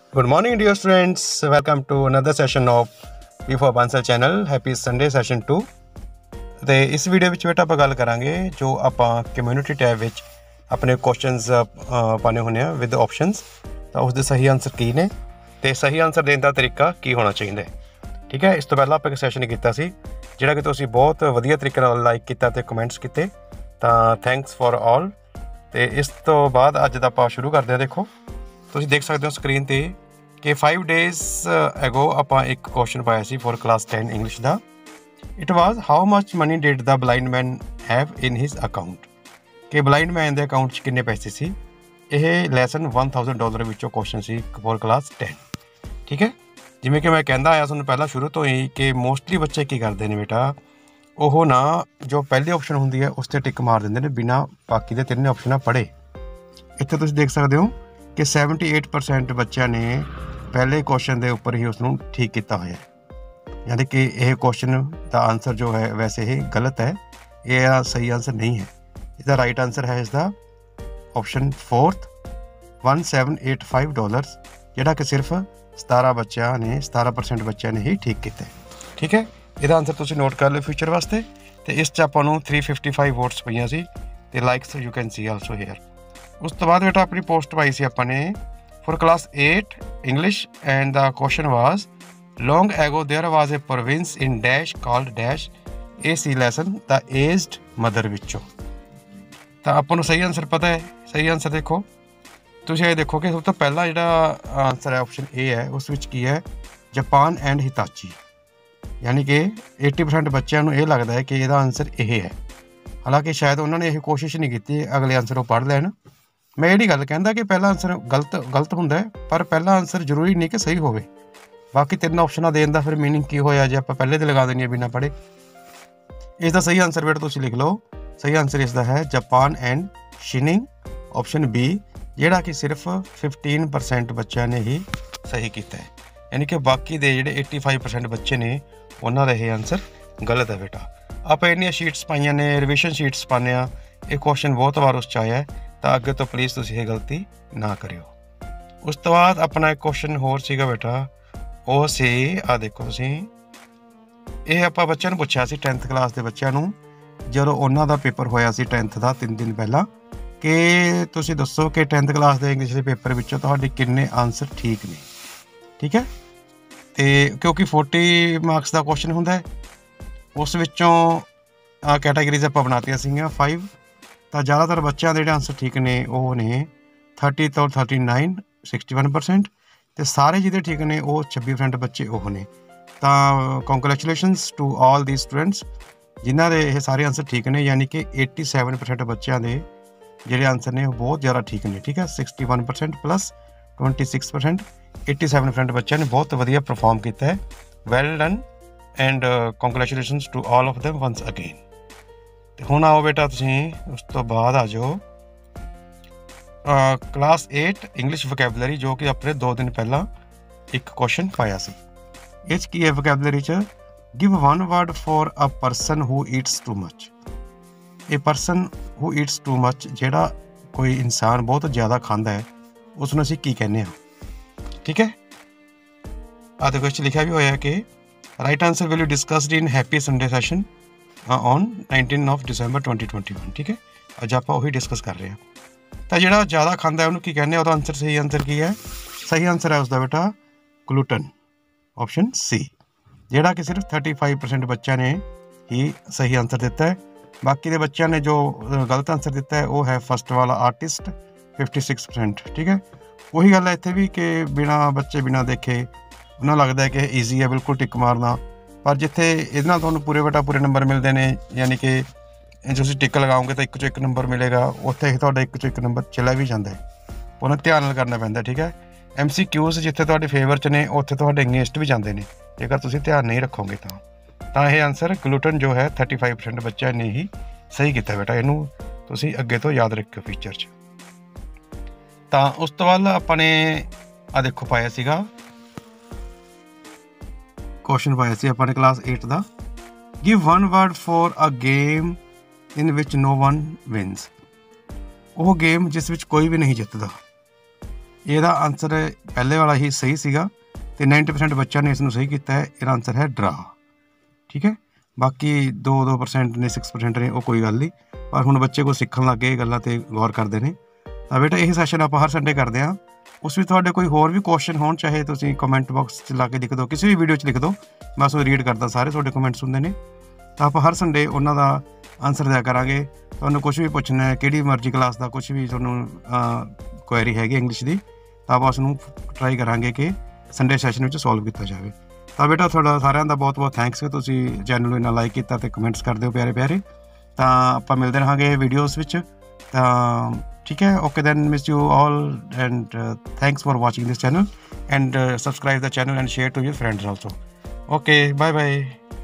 Good morning, dear students. Welcome to another session of P4 Bansal channel. Happy Sunday session 2. ਤੇ ਇਸ video ਵਿੱਚ ਬੇਟਾ ਆਪਾਂ ਗੱਲ ਕਰਾਂਗੇ ਜੋ ਆਪਾਂ ਕਮਿਊਨਿਟੀ ਟੈਬ ਵਿੱਚ ਆਪਣੇ ਕੁਐਸਚਨਸ ਪਾਣੇ ਹੁੰਦੇ ਆ ਵਿਦ ਆਪਸ਼ਨਸ ਤਾਂ ਉਸ ਦੇ ਸਹੀ ਆਨਸਰ ਕੀ ਨੇ ਤੇ ਸਹੀ ਆਨਸਰ ਦੇਣ ਦਾ ਤਰੀਕਾ ਕੀ ਹੋਣਾ ਚਾਹੀਦਾ ਠੀਕ ਹੈ। ਇਸ ਤੋਂ ਪਹਿਲਾਂ ਆਪਾਂ ਇੱਕ ਸੈਸ਼ਨ ਕੀਤਾ ਸੀ ਜਿਹੜਾ ਕਿ ਤੁਸੀਂ ਬਹੁਤ ਵਧੀਆ ਤਰੀਕੇ ਨਾਲ ਲਾਈਕ ਕੀਤਾ ਤੇ ਕਮੈਂਟਸ ਕੀਤੇ ਤਾਂ ਥੈਂਕਸ ਫॉर ਆਲ। ਤੇ ਇਸ ਤੋਂ ਬਾਅਦ ਅੱਜ ਦਾ ਆਪਾਂ ਸ਼ੁਰੂ ਕਰਦੇ ਹਾਂ। ਦੇਖੋ ਤੁਸੀਂ ਦੇਖ ਸਕਦੇ ਹੋ ਸਕਰੀਨ ਤੇ कि 5 days ago ਆਪਾਂ ਇੱਕ ਕੁਐਸਚਨ ਪਾਇਆ ਸੀ ਫॉर ਕਲਾਸ 10 ਇੰਗਲਿਸ਼ ਦਾ। It was how much money did the blind man have in his account ਕਿ ਬਲਾਈਂਡ ਮੈਨ ਦੇ ਅਕਾਊਂਟ 'ਚ ਕਿੰਨੇ ਪੈਸੇ ਸੀ। ਇਹ ਲੈਸਨ $1000 ਵਿੱਚੋਂ ਕੁਐਸਚਨ ਸੀ ਫॉर ਕਲਾਸ 10 ਠੀਕ ਹੈ। ਜਿਵੇਂ ਕਿ ਮੈਂ ਕਹਿੰਦਾ ਆਇਆ ਤੁਹਾਨੂੰ ਪਹਿਲਾਂ ਸ਼ੁਰੂ ਤੋਂ ਹੀ ਕਿ ਮੋਸਟਲੀ ਬੱਚੇ ਕੀ ਕਰਦੇ ਨੇ ਬੇਟਾ ਉਹ ਨਾ ਜੋ ਪਹਿਲੀ ਆਪਸ਼ਨ ਹੁੰਦੀ ਹੈ ਉਸ 'ਤੇ ਟਿਕ ਮਾਰ ਦਿੰਦੇ ਨੇ ਬਿਨਾਂ ਬਾਕੀ ਦੇ ਤਿੰਨੇ ਆਪਸ਼ਨਾਂ ਪੜ੍ਹੇ। ਇੱਥੇ ਤੁਸੀਂ ਦੇਖ ਸਕਦੇ ਹੋ ਕਿ 78% ਬੱਚਿਆਂ ਨੇ ਪਹਿਲੇ ਕੁਐਸਚਨ ਦੇ ਉੱਪਰ ਹੀ ਉਸ ਨੂੰ ਠੀਕ ਕੀਤਾ ਹੋਇਆ ਯਾਨੀ ਕਿ ਇਹ ਕੁਐਸਚਨ ਦਾ ਆਨਸਰ ਜੋ ਹੈ ਵੈਸੇ ਇਹ ਗਲਤ ਹੈ, ਇਹ ਸਹੀ ਆਨਸਰ ਨਹੀਂ ਹੈ। ਇਹਦਾ ਰਾਈਟ ਆਨਸਰ ਹੈ ਇਸਦਾ ਆਪਸ਼ਨ 4th $1785 ਜਿਹੜਾ ਕਿ ਸਿਰਫ 17% ਬੱਚਿਆਂ ਨੇ ਹੀ ਠੀਕ ਕੀਤਾ ਠੀਕ ਹੈ। ਇਹਦਾ ਆਨਸਰ ਤੁਸੀਂ ਨੋਟ ਕਰ ਲਿਓ ਫਿਊਚਰ ਵਾਸਤੇ। ਤੇ ਇਸ 'ਚ ਆਪਾਂ ਨੂੰ 355 ਵੋਟਸ ਪਈਆਂ ਸੀ ਤੇ likes you can see also here. ਉਸ ਤੋਂ ਬਾਅਦ ਬੇਟਾ ਆਪਣੀ ਪੋਸਟ ਪਾਈ ਸੀ ਆਪਾਂ ਨੇ for class 8 English and the question was long ago there was a province in dash called dash a C lesson the aged mother ਵਿੱਚੋਂ। ਤਾਂ ਆਪਾਂ ਨੂੰ ਸਹੀ ਆਨਸਰ ਪਤਾ ਹੈ। ਸਹੀ ਆਨਸਰ ਦੇਖੋ ਤੁਸੀਂ ਇਹ ਦੇਖੋ ਕਿ ਸਭ ਤੋਂ ਪਹਿਲਾ ਜਿਹੜਾ ਆਨਸਰ ਹੈ ਆਪਸ਼ਨ ਏ ਹੈ ਉਸ ਵਿੱਚ ਕੀ ਹੈ ਜਾਪਾਨ ਐਂਡ ਹਿਤਾਚੀ ਯਾਨੀ ਕਿ 80% ਬੱਚਿਆਂ ਨੂੰ ਇਹ ਲੱਗਦਾ ਹੈ ਕਿ ਇਹਦਾ ਆਨਸਰ ਇਹ ਹੈ। ਹਾਲਾਂਕਿ ਸ਼ਾਇਦ ਉਹਨਾਂ ਨੇ ਇਹ ਕੋਸ਼ਿਸ਼ ਨਹੀਂ ਕੀਤੀ ਅਗਲੇ ਆਨਸਰ ਉਹ ਪੜ੍ਹ ਲੈਣ। ਮੈਂ ਜਿਹੜੀ ਗੱਲ ਕਹਿੰਦਾ ਕਿ ਪਹਿਲਾ ਆਨਸਰ ਗਲਤ ਹੁੰਦਾ ਪਰ ਪਹਿਲਾ ਆਨਸਰ ਜ਼ਰੂਰੀ ਨਹੀਂ ਕਿ ਸਹੀ ਹੋਵੇ। ਬਾਕੀ ਤਿੰਨ ਆਪਸ਼ਨਾਂ ਦੇਣ ਦਾ ਫਿਰ ਮੀਨਿੰਗ ਕੀ ਹੋਇਆ ਜੇ ਆਪਾਂ ਪਹਿਲੇ 'ਤੇ ਲਗਾ ਦੇਣੀ ਹੈ ਬਿਨਾਂ ਪੜ੍ਹੇ। ਇਸ ਦਾ ਸਹੀ ਆਨਸਰ ਬੇਟਾ ਤੁਸੀਂ ਲਿਖ ਲਓ। ਸਹੀ ਆਨਸਰ ਇਸ ਦਾ ਹੈ Japan and shining option B ਜਿਹੜਾ ਕਿ ਸਿਰਫ 15% ਬੱਚਿਆਂ ਨੇ ਹੀ ਸਹੀ ਕੀਤਾ ਹੈ ਯਾਨੀ ਕਿ ਬਾਕੀ ਦੇ ਜਿਹੜੇ 85% ਬੱਚੇ ਨੇ ਉਹਨਾਂ ਦਾ ਇਹ ਆਨਸਰ ਗਲਤ ਹੈ ਬੇਟਾ। ਆਪਾਂ ਇੰਨੀਆਂ ਸ਼ੀਟਸ ਪਾਈਆਂ ਨੇ ਰਿਵੀਜ਼ਨ ਸ਼ੀਟਸ ਪਾਉਂਦੇ ਹਾਂ ਇਹ ਕੁਐਸਚਨ ਬਹੁਤ ਵਾਰ ਉਸ 'ਚ ਆਇਆ ਤਾਂ ਅੱਗੇ ਤੋਂ ਪਲੀਜ਼ ਤੁਸੀਂ ਇਹ ਗਲਤੀ ਨਾ ਕਰਿਓ। ਉਸ ਤੋਂ ਬਾਅਦ ਆਪਣਾ ਇੱਕ ਕੁਐਸਚਨ ਹੋਰ ਸੀਗਾ ਬੇਟਾ ਉਹ ਸੀ ਆਹ ਦੇਖੋ ਤੁਸੀਂ ਇਹ ਆਪਾਂ ਬੱਚਿਆਂ ਨੂੰ ਪੁੱਛਿਆ ਸੀ 10th ਕਲਾਸ ਦੇ ਬੱਚਿਆਂ ਨੂੰ ਜਦੋਂ ਉਹਨਾਂ ਦਾ ਪੇਪਰ ਹੋਇਆ ਸੀ 10th ਦਾ 3 ਦਿਨ ਪਹਿਲਾਂ ਕਿ ਤੁਸੀਂ ਦੱਸੋ ਕਿ 10th ਕਲਾਸ ਦੇ ਇੰਗਲਿਸ਼ ਦੇ ਪੇਪਰ ਵਿੱਚੋਂ ਤੁਹਾਡੇ ਕਿੰਨੇ ਆਨਸਰ ਠੀਕ ਨੇ ਠੀਕ ਹੈ। ਅਤੇ ਕਿਉਂਕਿ 40 ਮਾਰਕਸ ਦਾ ਕੁਐਸਚਨ ਹੁੰਦਾ ਹੈ ਉਸ ਵਿੱਚੋਂ ਕੈਟਾਗਰੀਜ਼ ਆਪਾਂ ਬਣਾਤੀਆਂ ਸੀਗੀਆਂ 5 ਤਾਂ ਜ਼ਿਆਦਾਤਰ ਬੱਚਿਆਂ ਦੇ ਜਿਹੜੇ ਆਨਸਰ ਠੀਕ ਨੇ ਉਹ ਨੇ 30 ਤੋਂ 39 61% ਅਤੇ ਸਾਰੇ ਜਿਹਦੇ ਠੀਕ ਨੇ ਉਹ 26% ਬੱਚੇ ਉਹ ਨੇ। ਤਾਂ congratulations to all the students ਜਿਨ੍ਹਾਂ ਦੇ ਇਹ ਸਾਰੇ ਆਨਸਰ ਠੀਕ ਨੇ ਯਾਨੀ ਕਿ 87% ਬੱਚਿਆਂ ਦੇ ਜਿਹੜੇ ਆਨਸਰ ਨੇ ਉਹ ਬਹੁਤ ਜ਼ਿਆਦਾ ਠੀਕ ਨੇ ਠੀਕ ਹੈ। 61% ਪਲੱਸ 26% 87% ਬੱਚਿਆਂ ਨੇ ਬਹੁਤ ਵਧੀਆ ਪਰਫੋਰਮ ਕੀਤਾ ਹੈ। Well done and congratulations to all of them once again. ਅਤੇ ਹੁਣ ਆਓ ਬੇਟਾ ਤੁਸੀਂ ਉਸ ਤੋਂ ਬਾਅਦ ਆ ਜਾਓ ਕਲਾਸ 8 ਇੰਗਲਿਸ਼ ਵੋਕੈਬਲਰੀ ਜੋ ਕਿ ਆਪਣੇ 2 ਦਿਨ ਪਹਿਲਾਂ ਇੱਕ ਕੁਐਸਚਨ ਪਾਇਆ ਸੀ। ਇਹ 'ਚ ਕੀ ਹੈ ਵੋਕੈਬਲਰੀ 'ਚ give 1 word for a person who eats too much. ਇਹ person who eats too much ਜਿਹੜਾ ਕੋਈ ਇਨਸਾਨ ਬਹੁਤ ਜ਼ਿਆਦਾ ਖਾਂਦਾ ਹੈ ਉਸ ਨੂੰ ਅਸੀਂ ਕੀ ਕਹਿੰਦੇ ਹਾਂ ਠੀਕ ਹੈ। ਆਹ ਦੇਖੋ ਇਸ 'ਚ ਲਿਖਿਆ ਵੀ ਹੋਇਆ ਕਿ right answer will you discussed in happy Sunday session on 19 December 2021 ਠੀਕ ਹੈ। ਅੱਜ ਆਪਾਂ ਉਹੀ ਡਿਸਕਸ ਕਰ ਰਹੇ ਹਾਂ। ਤਾਂ ਜਿਹੜਾ ਜ਼ਿਆਦਾ ਖਾਂਦਾ ਉਹਨੂੰ ਕੀ ਕਹਿੰਦੇ ਉਹਦਾ ਆਨਸਰ ਸਹੀ ਆਨਸਰ ਕੀ ਹੈ। ਸਹੀ ਆਨਸਰ ਹੈ ਉਸਦਾ ਬੇਟਾ ਗਲੂਟਨ ਆਪਸ਼ਨ ਸੀ ਜਿਹੜਾ ਕਿ ਸਿਰਫ 35% ਬੱਚਿਆਂ ਨੇ ਹੀ ਸਹੀ ਆਨਸਰ ਦਿੱਤਾ ਹੈ। ਬਾਕੀ ਦੇ ਬੱਚਿਆਂ ਨੇ ਜੋ ਗਲਤ ਆਨਸਰ ਦਿੱਤਾ ਹੈ ਉਹ ਹੈ ਫਸਟ ਵਾਲਾ ਆਰਟਿਸਟ 56% ਠੀਕ ਹੈ। ਉਹੀ ਗੱਲ ਹੈ ਇੱਥੇ ਵੀ ਕਿ ਬੱਚੇ ਬਿਨਾਂ ਦੇਖੇ ਉਹਨਾਂ ਲੱਗਦਾ ਹੈ ਕਿ ਈਜ਼ੀ ਹੈ ਬਿਲਕੁਲ ਟਿਕ ਮਾਰਨਾ ਪਰ ਜਿੱਥੇ ਇਹਦੇ ਨਾਲ ਤੁਹਾਨੂੰ ਪੂਰੇ ਨੰਬਰ ਮਿਲਦੇ ਨੇ ਯਾਨੀ ਕਿ ਤੁਸੀਂ ਟਿਕ ਲਗਾਓਗੇ ਤਾਂ 1 'ਚੋਂ 1 ਨੰਬਰ ਮਿਲੇਗਾ ਉੱਥੇ ਤੁਹਾਡਾ 1 'ਚੋਂ 1 ਨੰਬਰ ਚਲਾ ਵੀ ਜਾਂਦਾ ਹੈ ਉਹਨਾਂ ਧਿਆਨ ਨਾਲ ਕਰਨਾ ਪੈਂਦਾ ਠੀਕ ਹੈ। MCQs ਜਿੱਥੇ ਤੁਹਾਡੇ ਫੇਵਰ 'ਚ ਨੇ ਉੱਥੇ ਤੁਹਾਡੇ ਅਗੇਂਸਟ ਵੀ ਜਾਂਦੇ ਨੇ ਜੇਕਰ ਤੁਸੀਂ ਧਿਆਨ ਨਹੀਂ ਰੱਖੋਗੇ ਤਾਂ ਇਹ ਆਨਸਰ ਗਲੂਟਨ ਜੋ ਹੈ 35% ਬੱਚਿਆਂ ਨੇ ਹੀ ਸਹੀ ਕੀਤਾ ਬੇਟਾ। ਇਹਨੂੰ ਤੁਸੀਂ ਅੱਗੇ ਤੋਂ ਯਾਦ ਰੱਖਿਓ ਫਿਊਚਰ 'ਚ। ਤਾਂ ਉਸ ਤੋਂ ਬਾਅਦ ਆਪਾਂ ਨੇ ਆਹ ਦੇਖੋ ਪਾਇਆ ਸੀਗਾ ਕੁਐਸਚਨ ਪਾਇਆ ਸੀ ਆਪਾਂ ਨੇ ਕਲਾਸ 8 ਦਾ give 1 word for a game in which no one wins। ਉਹ ਗੇਮ ਜਿਸ ਵਿੱਚ ਕੋਈ ਵੀ ਨਹੀਂ ਜਿੱਤਦਾ। ਇਹਦਾ ਆਨਸਰ ਪਹਿਲੇ ਵਾਲਾ ਹੀ ਸਹੀ ਸੀਗਾ ਤੇ 90% ਬੱਚਿਆਂ ਨੇ ਇਸ ਨੂੰ ਸਹੀ ਕੀਤਾ ਹੈ। ਇਹਦਾ ਆਨਸਰ ਹੈ ਡਰਾ। ਠੀਕ ਹੈ, ਬਾਕੀ 2% ਨੇ 6% ਨੇ ਉਹ ਕੋਈ ਗੱਲ ਨਹੀਂ, ਪਰ ਹੁਣ ਬੱਚੇ ਕੋਲ ਸਿੱਖਣ ਲੱਗ ਗਏ ਇਹ ਗੱਲਾਂ ਤੇ ਗੌਰ ਕਰਦੇ ਨੇ। ਤਾਂ ਬੇਟਾ ਇਹ ਸੈਸ਼ਨ ਆਪਾਂ ਹਰ ਸੰਡੇ ਕਰਦੇ ਹਾਂ। ਉਸ ਵਿੱਚ ਤੁਹਾਡੇ ਕੋਈ ਹੋਰ ਵੀ ਕੁਐਸਚਨ ਹੋਣ ਚਾਹੇ ਤੁਸੀਂ ਕਮੈਂਟ ਬਾਕਸ 'ਚ ਲਾ ਕੇ ਲਿਖ ਦਿਓ, ਕਿਸੇ ਵੀ ਵੀਡੀਓ 'ਚ ਲਿਖ ਦਿਓ, ਮੈਂ ਉਸ ਨੂੰ ਰੀਡ ਕਰਦਾ, ਸਾਰੇ ਤੁਹਾਡੇ ਕਮੈਂਟਸ ਹੁੰਦੇ ਨੇ। ਤਾਂ ਆਪਾਂ ਹਰ ਸੰਡੇ ਉਹਨਾਂ ਦਾ ਆਨਸਰ ਦਿਆ ਕਰਾਂਗੇ। ਤੁਹਾਨੂੰ ਕੁਛ ਵੀ ਪੁੱਛਣਾ ਹੈ, ਕਿਹੜੀ ਮਰਜ਼ੀ ਕਲਾਸ ਦਾ ਕੁਛ ਵੀ ਤੁਹਾਨੂੰ ਕੁਐਰੀ ਹੈਗੀ ਇੰਗਲਿਸ਼ ਦੀ, ਤਾਂ ਆਪਾਂ ਉਸ ਨੂੰ ਟਰਾਈ ਕਰਾਂਗੇ ਕਿ ਸੰਡੇ ਸੈਸ਼ਨ ਵਿੱਚ ਸੋਲਵ ਕੀਤਾ ਜਾਵੇ। ਤਾਂ ਬੇਟਾ ਤੁਹਾਡਾ ਸਾਰਿਆਂ ਦਾ ਬਹੁਤ ਬਹੁਤ ਥੈਂਕਸ ਕਿ ਤੁਸੀਂ ਚੈਨਲ ਨੂੰ ਇੰਨਾ ਲਾਈਕ ਕੀਤਾ ਅਤੇ ਕਮੈਂਟਸ ਕਰਦੇ ਹੋ ਪਿਆਰੇ ਪਿਆਰੇ। ਤਾਂ ਆਪਾਂ ਮਿਲਦੇ ਰਹਾਂਗੇ ਵੀਡੀਓਜ਼ ਵਿੱਚ। ਤਾਂ ਠੀਕ ਹੈ, okay then, miss you all and thanks for watching this channel and subscribe the channel and share to your friends also. Okay, bye bye.